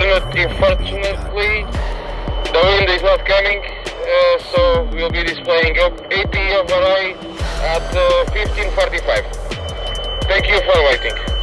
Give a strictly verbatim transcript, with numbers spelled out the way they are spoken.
unit, unfortunately, the wind is not coming, uh, so we'll be displaying eighty overall at uh, fifteen forty-five. Thank you for waiting.